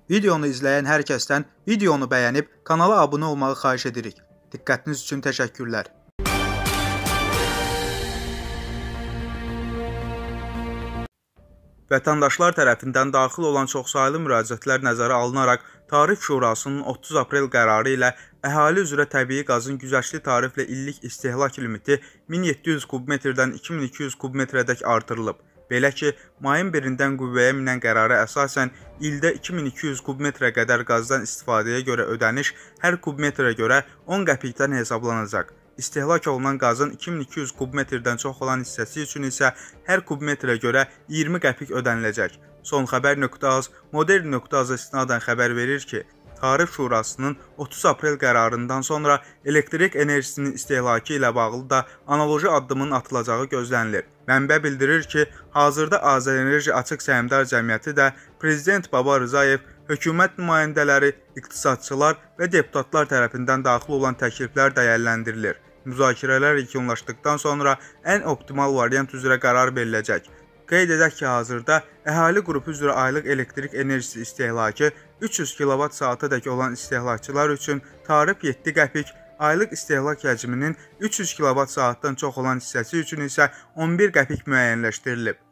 Videonu izləyən hər kəsdən videonu bəyənib kanala abunə olmağı xahiş edirik. Diqqətiniz üçün təşəkkürlər. Vətəndaşlar tərəfindən daxil olan çoxsaylı müraciətlər nəzərə alınaraq Tarif Şurasının 30 aprel qərarı ilə əhali üzrə təbii qazın güzəştli tariflə illik istehlak limiti 1700 kubmetrdən 2200 kubmetrədək artırılıb. Belə ki, mayın 1-dən qüvvəyə minən qərara əsasən ildə 2200 kubmetrə qədər qazdan istifadəyə görə ödəniş hər kubmetrə görə 10 qəpikdən hesablanacaq. İstehlak olunan qazın 2200 kubmetrdən çox olan hissəsi üçün isə hər kubmetrə görə 20 qəpik ödəniləcək. Sonxəbər.az, Modern.az istinadən xəbər verir ki, Tarif Şurasının 30 aprel qərarından sonra elektrik enerjisinin istehlakı ilə bağlı da analoji addımın atılacağı gözlənilir. Mənbə bildirir ki, hazırda Azərenerji Açıq Səhmdar Cəmiyyəti də Prezident Baba Rzayev, hökumət nümayəndələri, iqtisadçılar və deputatlar tərəfindən daxil olan təkliflər dəyərləndirilir. Müzakirələr yekunlaşdıqdan sonra ən optimal variant üzrə qərar veriləcək. Qeyd edək ki, hazırda əhali qrupu üzrə aylıq elektrik enerjisi istehlakı 300 kWh-dək olan istehlakçılar üçün tarif 7 qəpik, aylıq istehlak həcminin 300 kWh-dan çox olan hissəsi üçün isə 11 qəpik müəyyənləşdirilib.